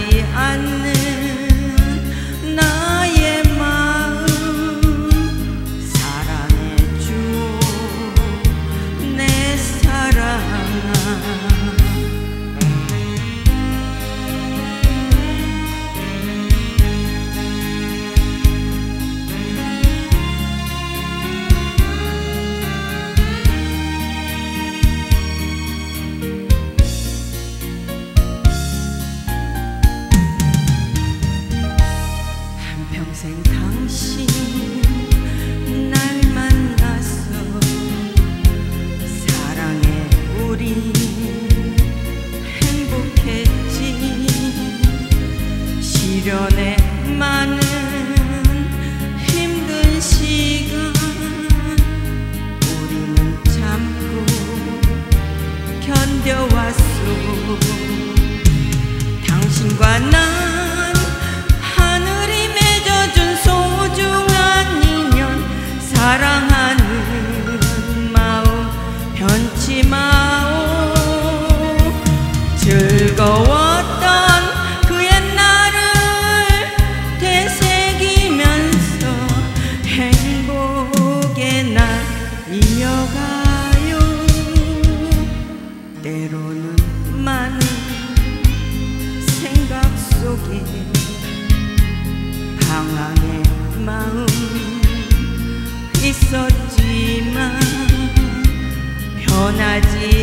변하지 않는 나의 마음 사랑해줘 내 사랑아. 평생 당신 날 만나서 사랑해 우리 행복했지. 시련의 많은 힘든 시간 우리는 참고 견뎌왔어. 당신과 난 사랑하는 마음 변치 마오. 즐거웠던 그 옛날을 되새기면서 행복의 날 이어가요. 때로는 많은 생각 속에 방황의 마음 있었지만 변하지